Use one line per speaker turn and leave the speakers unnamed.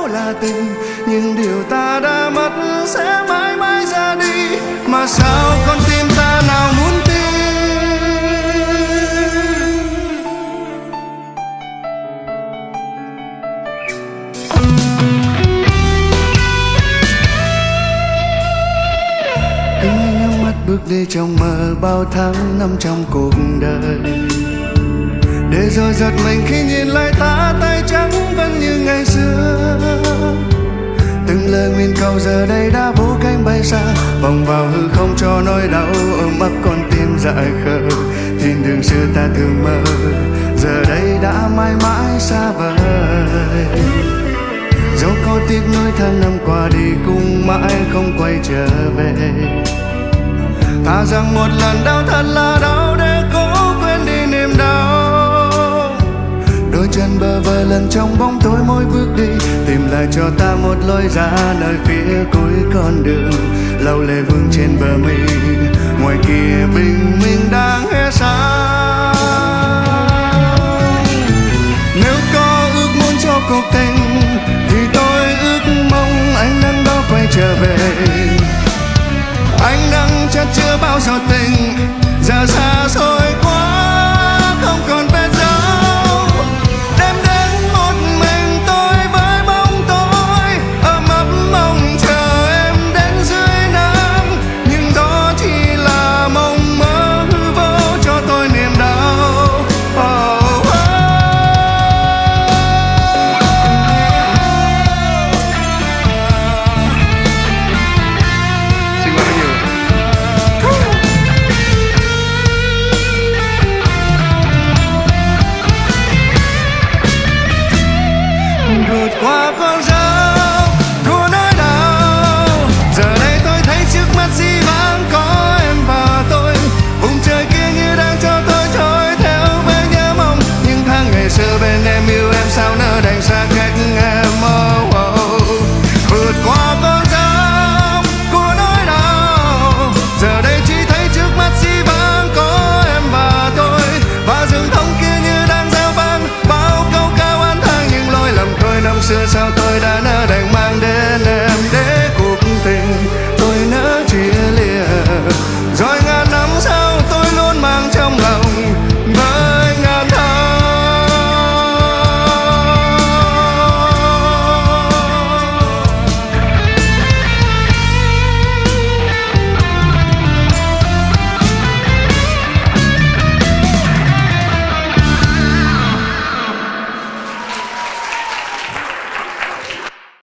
là tình, nhưng điều ta đã mất sẽ mãi mãi ra đi. Mà sao con tim ta nào muốn tin. Anh nhắm mắt bước đi trong mơ bao tháng năm trong cuộc đời, để rồi giật mình khi nhìn lại ta tay trắng vẫn như ngày xưa. Từng lời nguyện cầu giờ đây đã vỗ cánh bay xa, vòng vào hư không cho nỗi đau ôm ấp con tim dại khờ. Thiên đường xưa ta thường mơ, giờ đây đã mãi mãi xa vời. Dẫu có tiếc nuối tháng năm qua đi cũng mãi không quay trở về. Thà rằng một lần đau thật là đau để cố quên đi niềm đau. Đôi chân bơ vơ lần trong bóng tối mỗi bước đi, tìm lại cho ta một lối ra nơi phía cuối con đường. Lâu lệ vương trên bờ mi, ngoài kia bình minh đang hé sáng. Nếu có ước muốn cho cuộc tình thì tôi ước mong ánh nắng đó quay trở về. Ánh nắng chất chứa bao giọt tình, giờ xa xôi quá không còn vết dấu. Đêm đến một mình tôi với bóng tối, ấm ấp mong chờ em đến dưới nắng. Nhưng đó chỉ là mộng mơ hư vô cho tôi niềm đau. Xin mời nhiều. Vượt qua con dao của nỗi đau, giờ đây tôi thấy trước mắt dĩ vãng có em và tôi. Vùng trời kia như đang cho tôi trôi theo với nhớ mong, những tháng ngày xưa bên em yêu em sao nỡ đành xa cách em. Vượt qua con dao của nỗi đau, giờ đây chỉ thấy trước mắt dĩ vãng có em và tôi. Và rừng thông kia như đang reo vang bao câu ca oán thang, những lỗi lầm tôi năm xưa sao tôi đã nỡ